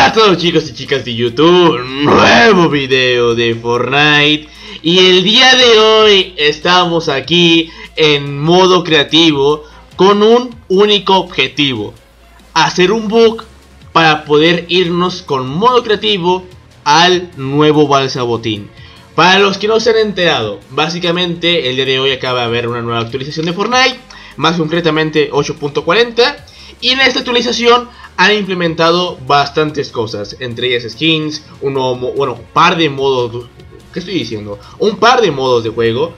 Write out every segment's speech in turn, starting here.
Hola a todos chicos y chicas de YouTube, nuevo video de Fortnite. Y el día de hoy estamos aquí en modo creativo con un único objetivo: hacer un bug para poder irnos con modo creativo al nuevo Balsabotín. Para los que no se han enterado, básicamente el día de hoy acaba de haber una nueva actualización de Fortnite, más concretamente 8.40, y en esta actualización han implementado bastantes cosas, entre ellas skins, un par de modos, ¿qué estoy diciendo? Un par de modos de juego,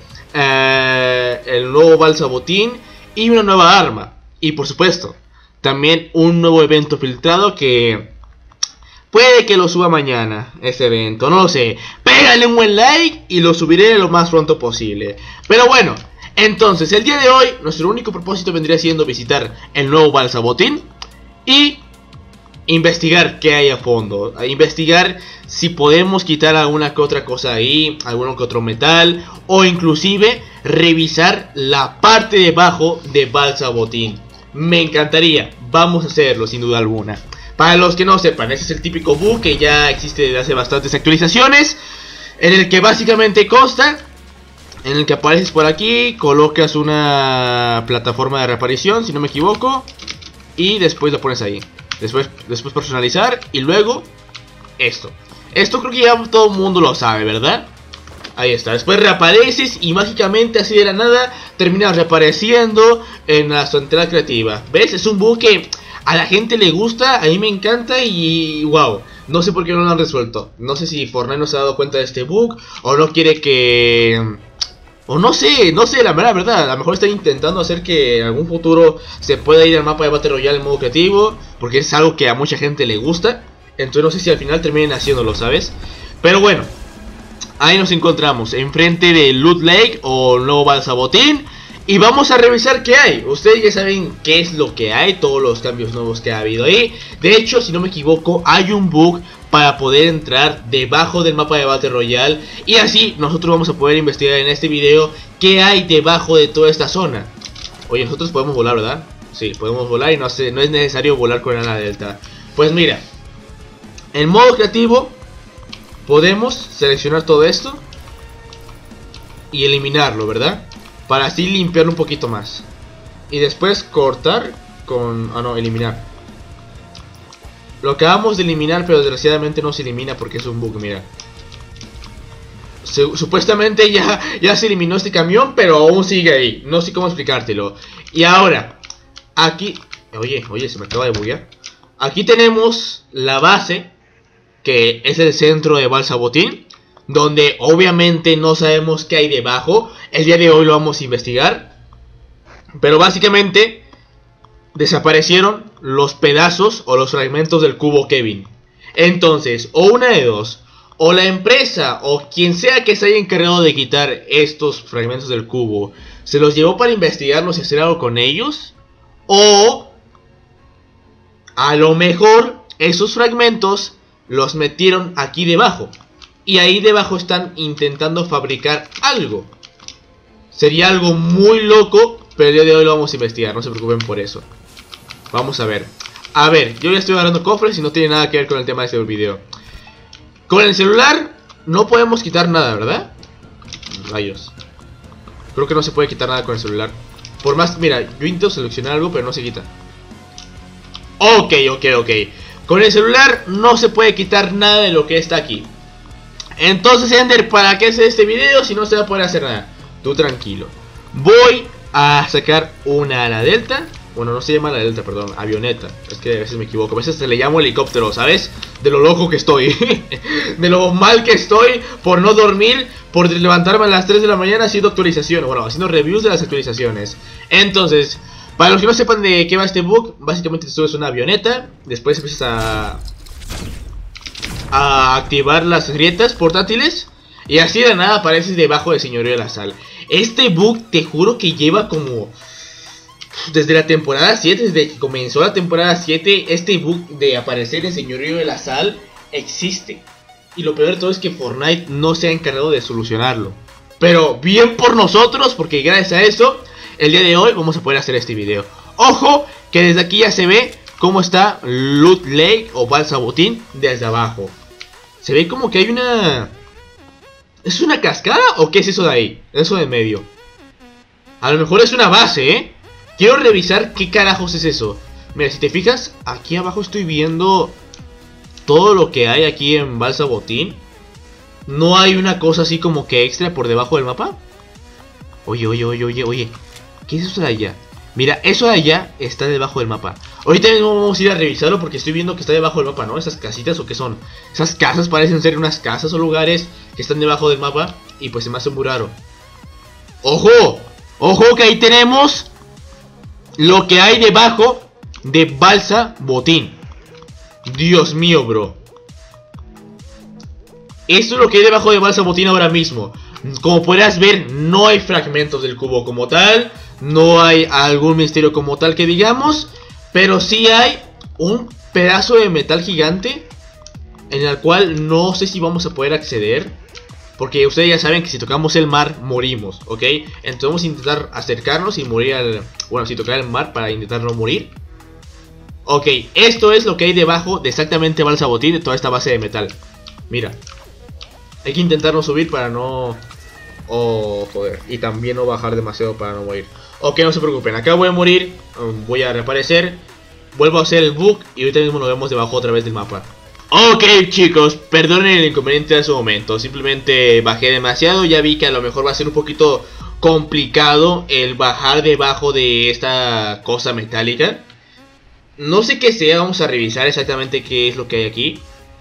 el nuevo Balsabotín y una nueva arma, y por supuesto, también un nuevo evento filtrado que puede que lo suba mañana, este evento, no lo sé. Pégale un buen like y lo subiré lo más pronto posible. Pero bueno, entonces el día de hoy nuestro único propósito vendría siendo visitar el nuevo Balsabotín y investigar qué hay a fondo, investigar si podemos quitar alguna que otra cosa ahí, alguno que otro metal, o inclusive revisar la parte de abajo de Balsabotín. Me encantaría, vamos a hacerlo sin duda alguna. Para los que no sepan, ese es el típico bug que ya existe desde hace bastantes actualizaciones, en el que básicamente consta, en el que apareces por aquí, colocas una plataforma de reaparición, si no me equivoco, y después lo pones ahí. Después personalizar y luego esto. Esto creo que ya todo el mundo lo sabe, ¿verdad? Ahí está, después reapareces y mágicamente así de la nada terminas reapareciendo en la entrada creativa. ¿Ves? Es un bug que a la gente le gusta, a mí me encanta y wow. No sé por qué no lo han resuelto. No sé si Fortnite no se ha dado cuenta de este bug o no quiere que... O no sé, la verdad, a lo mejor están intentando hacer que en algún futuro se pueda ir al mapa de Battle Royale en modo creativo, porque es algo que a mucha gente le gusta. Entonces no sé si al final terminen haciéndolo, ¿sabes? Pero bueno, ahí nos encontramos, enfrente de Loot Lake o nuevo Balsabotín. Y vamos a revisar qué hay. Ustedes ya saben qué es lo que hay, todos los cambios nuevos que ha habido ahí. De hecho, si no me equivoco, hay un bug para poder entrar debajo del mapa de Battle Royale. Y así nosotros vamos a poder investigar en este video qué hay debajo de toda esta zona. Oye, nosotros podemos volar, ¿verdad? Sí, podemos volar y no es necesario volar con ala delta. Pues mira, en modo creativo podemos seleccionar todo esto y eliminarlo, ¿verdad? Para así limpiar un poquito más. Y después cortar con... Ah, no, eliminar. Lo acabamos de eliminar, pero desgraciadamente no se elimina porque es un bug, mira. Supuestamente ya se eliminó este camión, pero aún sigue ahí. No sé cómo explicártelo. Y ahora, aquí... Oye, se me acaba de buguear. Aquí tenemos la base, que es el centro de Balsabotín, donde obviamente no sabemos qué hay debajo. El día de hoy lo vamos a investigar. Pero básicamente desaparecieron los pedazos o los fragmentos del cubo Kevin. Entonces, o una de dos: o la empresa o quien sea que se haya encargado de quitar estos fragmentos del cubo se los llevó para investigarlos y hacer algo con ellos, o a lo mejor esos fragmentos los metieron aquí debajo y ahí debajo están intentando fabricar algo. Sería algo muy loco, pero el día de hoy lo vamos a investigar, no se preocupen por eso. Vamos a ver. A ver, yo ya estoy agarrando cofres y no tiene nada que ver con el tema de este video. Con el celular no podemos quitar nada, ¿verdad? Rayos. Creo que no se puede quitar nada con el celular. Por más, mira, yo intento seleccionar algo, pero no se quita. Ok. Con el celular no se puede quitar nada de lo que está aquí. Entonces, Ender, ¿para qué hacer este video si no se va a poder hacer nada? Tú tranquilo. Voy a sacar una ala delta. Bueno, no se llama ala delta, perdón, avioneta. Es que a veces me equivoco, a veces se le llamo helicóptero, ¿sabes? De lo loco que estoy. De lo mal que estoy por no dormir, por levantarme a las 3 de la mañana haciendo actualizaciones. Bueno, haciendo reviews de las actualizaciones. Entonces, para los que no sepan de qué va este bug, básicamente te subes una avioneta, después empiezas a activar las grietas portátiles y así de nada apareces debajo del Señorío de la Sal. Este bug te juro que lleva como... Desde la temporada 7, desde que comenzó la temporada 7, este bug de aparecer el Señorío de la Sal existe. Y lo peor de todo es que Fortnite no se ha encargado de solucionarlo. Pero bien por nosotros, porque gracias a eso, el día de hoy vamos a poder hacer este video. Ojo, que desde aquí ya se ve cómo está Loot Lake o Balsa Botín desde abajo. Se ve como que hay una... ¿Es una cascada o qué es eso de ahí? Eso de en medio. A lo mejor es una base, ¿eh? Quiero revisar qué carajos es eso. Mira, si te fijas, aquí abajo estoy viendo todo lo que hay aquí en Balsa Botín. ¿No hay una cosa así como que extra por debajo del mapa? Oye, ¿qué es eso de allá? Mira, eso de allá está debajo del mapa. Ahorita mismo vamos a ir a revisarlo porque estoy viendo que está debajo del mapa, ¿no? Esas casitas o qué son. Esas casas parecen ser unas casas o lugares que están debajo del mapa. Y pues se me hace muy raro. ¡Ojo! ¡Ojo que ahí tenemos lo que hay debajo de Balsa Botín! Dios mío, bro. Esto es lo que hay debajo de Balsa Botín ahora mismo. Como podrás ver, no hay fragmentos del cubo como tal. No hay algún misterio como tal que digamos. Pero sí hay un pedazo de metal gigante en el cual no sé si vamos a poder acceder. Porque ustedes ya saben que si tocamos el mar, morimos, ¿ok? Entonces vamos a intentar acercarnos y morir al... Bueno, si tocar el mar para intentar no morir. Ok, esto es lo que hay debajo de exactamente Balsa Botín, de toda esta base de metal. Mira. Hay que intentarnos subir para no... Oh, joder. Y también no bajar demasiado para no morir. Ok, no se preocupen. Acá voy a morir. Voy a reaparecer. Vuelvo a hacer el bug. Y ahorita mismo nos vemos debajo otra vez del mapa. Ok, chicos. Perdonen el inconveniente de su momento. Simplemente bajé demasiado. Ya vi que a lo mejor va a ser un poquito complicado el bajar debajo de esta cosa metálica. No sé qué sea. Vamos a revisar exactamente qué es lo que hay aquí.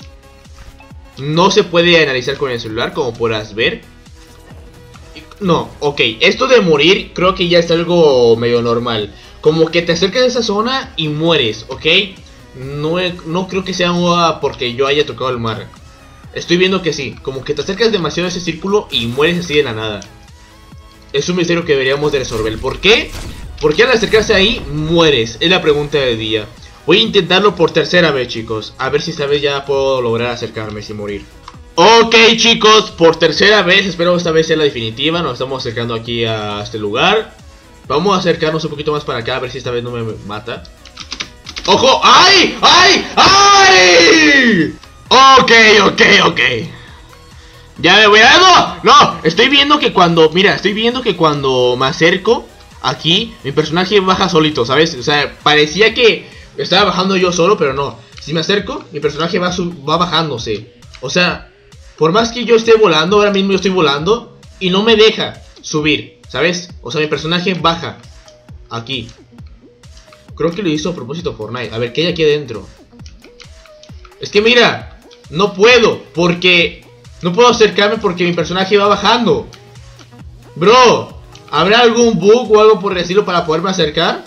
No se puede analizar con el celular, como podrás ver. No, ok, esto de morir creo que ya es algo medio normal. Como que te acercas a esa zona y mueres, ok. No creo que sea porque yo haya tocado el mar. Estoy viendo que sí, como que te acercas demasiado a ese círculo y mueres así de la nada. Es un misterio que deberíamos de resolver. ¿Por qué? Porque al acercarse ahí, mueres. Es la pregunta del día. Voy a intentarlo por tercera vez, chicos. A ver si esta vez ya puedo lograr acercarme sin morir. Ok, chicos, por tercera vez. Espero esta vez sea la definitiva. Nos estamos acercando aquí a este lugar. Vamos a acercarnos un poquito más para acá. A ver si esta vez no me mata. ¡Ojo! ¡Ay! ¡Ay! ¡Ay! Ok. Ya me voy a... ¡No! Estoy viendo que cuando... Mira, estoy viendo que cuando me acerco aquí, mi personaje baja solito, ¿sabes? O sea, parecía que estaba bajando yo solo, pero no. Si me acerco, mi personaje va bajándose. O sea, por más que yo esté volando, ahora mismo yo estoy volando y no me deja subir, ¿sabes? O sea, mi personaje baja aquí. Creo que lo hizo a propósito Fortnite. A ver, ¿qué hay aquí adentro? Es que mira, no puedo, porque... No puedo acercarme porque mi personaje va bajando. Bro, ¿habrá algún bug o algo por el estilo para poderme acercar?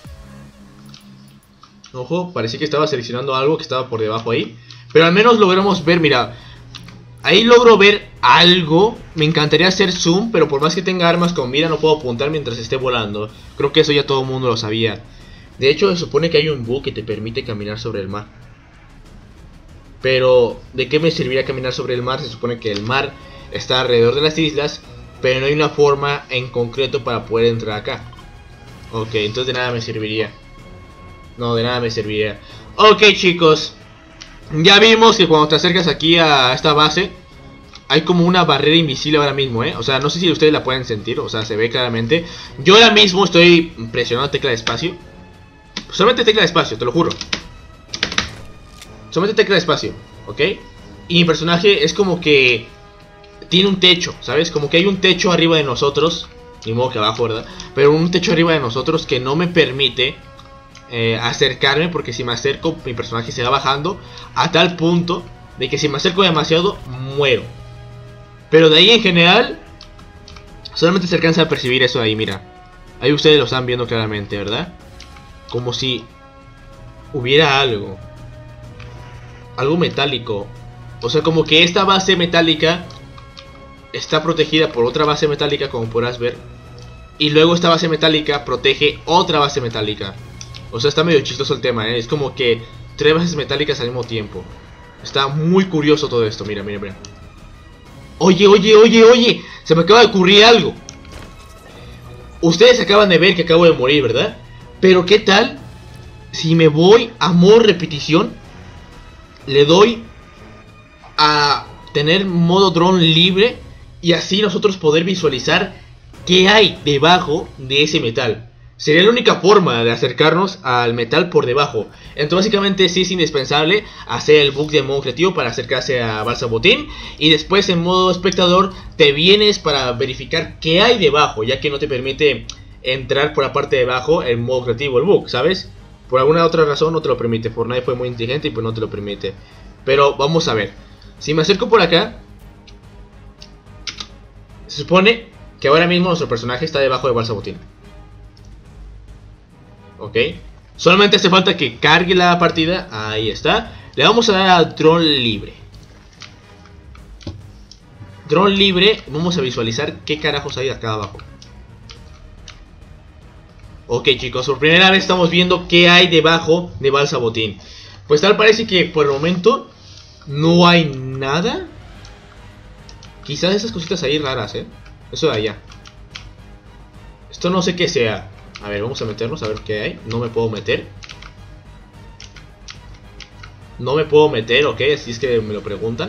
Ojo, parecía que estaba seleccionando algo que estaba por debajo ahí. Pero al menos logramos ver, mira. Ahí logro ver algo. Me encantaría hacer zoom, pero por más que tenga armas con mira no puedo apuntar mientras esté volando. Creo que eso ya todo el mundo lo sabía. De hecho, se supone que hay un bug que te permite caminar sobre el mar. Pero, ¿de qué me serviría caminar sobre el mar? Se supone que el mar está alrededor de las islas, pero no hay una forma en concreto para poder entrar acá. Ok, entonces de nada me serviría. No, de nada me serviría. Ok, chicos. Ya vimos que cuando te acercas aquí a esta base, hay como una barrera invisible ahora mismo, ¿eh? O sea, no sé si ustedes la pueden sentir, o sea, se ve claramente. Yo ahora mismo estoy presionando tecla de espacio. Solamente tecla de espacio, te lo juro. Solamente tecla de espacio, ¿ok? Y mi personaje es como que tiene un techo, ¿sabes? Como que hay un techo arriba de nosotros. Ni modo que abajo, ¿verdad? Pero un techo arriba de nosotros que no me permite acercarme, porque si me acerco mi personaje se va bajando a tal punto de que si me acerco demasiado muero. Pero de ahí en general solamente se alcanza a percibir eso ahí, mira. Ahí ustedes lo están viendo claramente, ¿verdad? Como si hubiera algo metálico. O sea, como que esta base metálica está protegida por otra base metálica, como podrás ver. Y luego esta base metálica protege otra base metálica. O sea, está medio chistoso el tema, ¿eh? Es como que 3 bases metálicas al mismo tiempo. Está muy curioso todo esto, mira. Oye, se me acaba de ocurrir algo. Ustedes acaban de ver que acabo de morir, ¿verdad? Pero ¿qué tal si me voy a modo repetición, le doy a tener modo dron libre y así nosotros poder visualizar qué hay debajo de ese metal. Sería la única forma de acercarnos al metal por debajo. Entonces básicamente sí es indispensable hacer el bug de modo creativo para acercarse a Balsa Botín. Y después en modo espectador te vienes para verificar qué hay debajo, ya que no te permite entrar por la parte de abajo en modo creativo el bug, ¿sabes? Por alguna otra razón no te lo permite. Fortnite fue muy inteligente y pues no te lo permite. Pero vamos a ver. Si me acerco por acá, se supone que ahora mismo nuestro personaje está debajo de Balsa Botín. Ok, solamente hace falta que cargue la partida. Ahí está. Le vamos a dar a dron libre. Dron libre. Vamos a visualizar qué carajos hay acá abajo. Ok, chicos, por primera vez estamos viendo qué hay debajo de Balsa Botín. Pues tal parece que por el momento no hay nada. Quizás esas cositas ahí raras, eso de allá. Esto no sé qué sea. A ver, vamos a meternos a ver qué hay. No me puedo meter. No me puedo meter, ok, así es que me lo preguntan.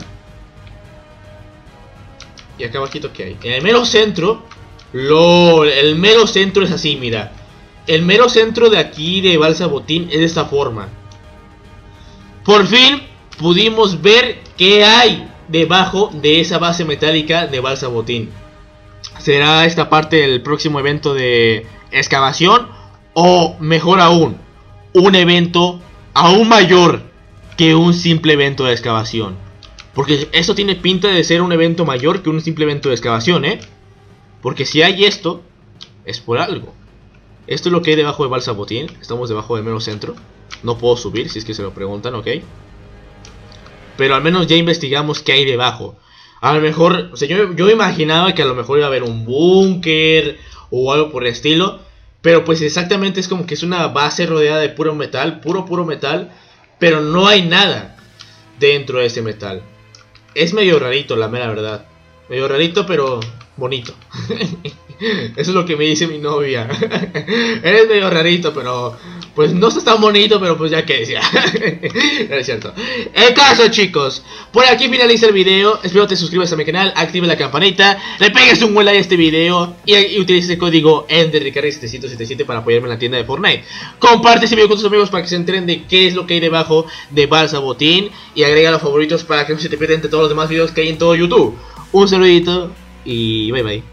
Y acá abajito qué hay. En el mero centro. LOL, el mero centro es así, mira. El mero centro de aquí de Balsa Botín es de esta forma. Por fin pudimos ver qué hay debajo de esa base metálica de Balsa Botín. ¿Será esta parte del próximo evento de excavación? O mejor aún, un evento aún mayor que un simple evento de excavación. Porque esto tiene pinta de ser un evento mayor que un simple evento de excavación, porque si hay esto, es por algo. Esto es lo que hay debajo de Balsa Botín. Estamos debajo del mero centro. No puedo subir si es que se lo preguntan, ok. Pero al menos ya investigamos qué hay debajo. A lo mejor, o sea, yo imaginaba que a lo mejor iba a haber un búnker o algo por el estilo. Pero pues exactamente es como que es una base rodeada de puro metal, puro metal. Pero no hay nada dentro de ese metal. Es medio rarito, la mera verdad. Medio rarito, pero bonito. Eso es lo que me dice mi novia. Eres medio rarito, pero pues no estás tan bonito, pero pues ya que decía. No es cierto. El caso, chicos, por aquí finaliza el video. Espero te suscribas a mi canal, active la campanita, le pegues un buen like a este video y utilices el código EnderRicarry777 para apoyarme en la tienda de Fortnite. Comparte este video con tus amigos para que se enteren de qué es lo que hay debajo de Balsa Botín y agrega los favoritos para que no se te pierdan entre todos los demás videos que hay en todo YouTube. Un saludito y bye bye.